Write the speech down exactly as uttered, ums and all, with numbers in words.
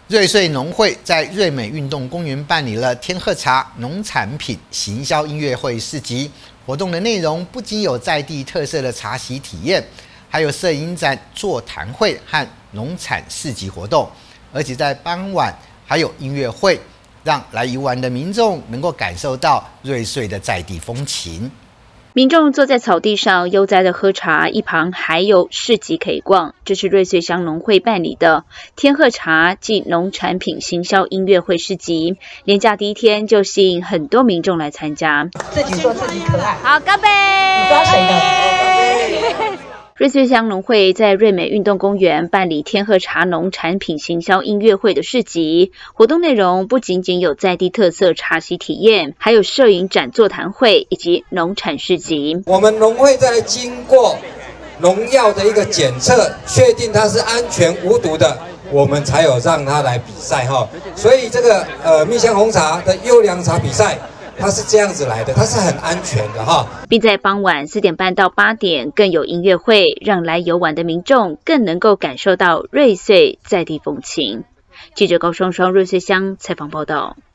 瑞穗农会在瑞美运动公园办理了天鹤茶农产品行销音乐会市集，活动的内容不仅有在地特色的茶席体验，还有摄影展、座谈会和农产市集活动，而且在傍晚还有音乐会，让来游玩的民众能够感受到瑞穗的在地风情。 民众坐在草地上悠哉的喝茶，一旁还有市集可以逛。这是瑞穗乡农会办理的天鹤茶暨农产品行销音乐会市集，连假第一天就吸引很多民众来参加。 自己说自己可爱。 好，干杯！ 你抓谁的？ 瑞穗乡农会在瑞美运动公园办理天鹤茶农产品行销音乐会的市集，活动内容不仅仅有在地特色茶席体验，还有摄影展、座谈会以及农产市集。 我们农会在经过农药的一个检测，确定它是安全无毒的，我们才有让它来比赛哈。所以这个呃蜜香红茶的优良茶比赛，它是这样子来的，它是很安全的哈， 并在傍晚四点半到八点更有音乐会，让来游玩的民众更能够感受到瑞穗在地风情。记者高双双瑞穗乡采访报道。